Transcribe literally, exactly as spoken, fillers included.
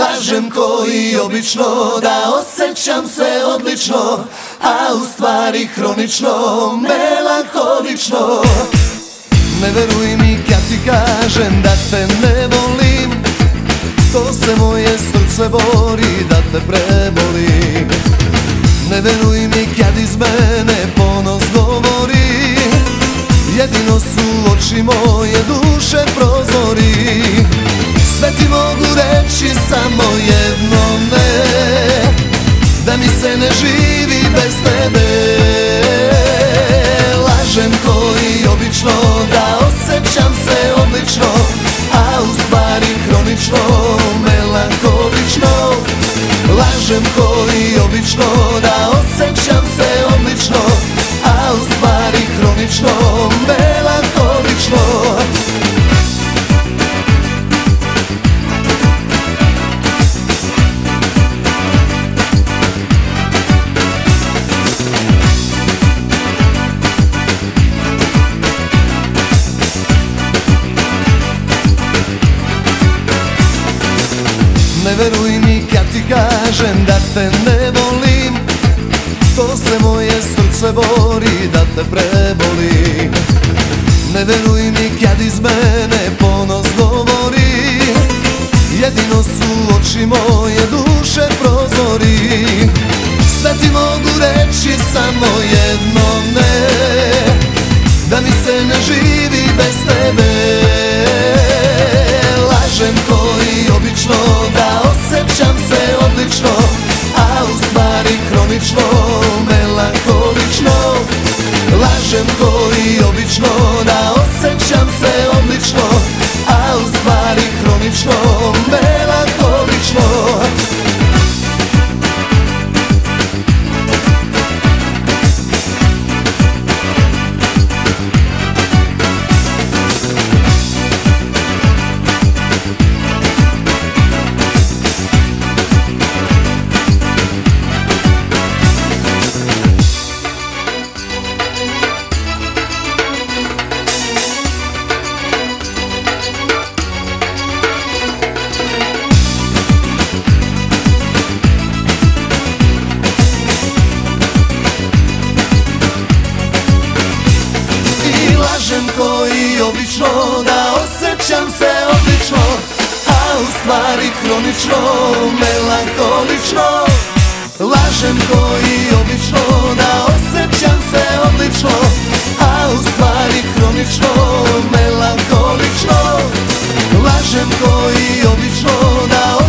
Lažem ko i obično da osjećam se odlično, a u stvari hronično, melanholično. Ne veruj mi kad ti kažem da te ne volim, to se moje srce bori da te prebolim. Ne veruj mi kad iz mene ponos govori, jedino su oči moje duše prozori. Sve ti mogu reći, samo jedno ne, da mi se ne živi bez tebe. Lažem ko i obično da osjećam se odlično, a u stvari hronično, melanholično. Lažem ko i obično da osjećam se odlično, a u stvari hronično, melanholično. Ne veruj mi kad ti kažem da te ne volim, to se moje srce bori da te prebolim. Ne veruj mi kad iz mene ponos govori, jedino su oči moje duše prozori. Sve ti mogu reći, samo jedno ne, da mi se ne živi bez tebe. Lažem ko i obično da osjećam se odlično, a u stvari hronično, melanholično. Lažem ko i obično da osjećam se odlično, a u stvari hronično, melanholično. Lažem ko i obično da osjećam se odlično, a u stvari hronično, melanholično. Lažem ko i obično da osjećam se odlično, a u stvari hronično, melanholično. Lažem ko i obično da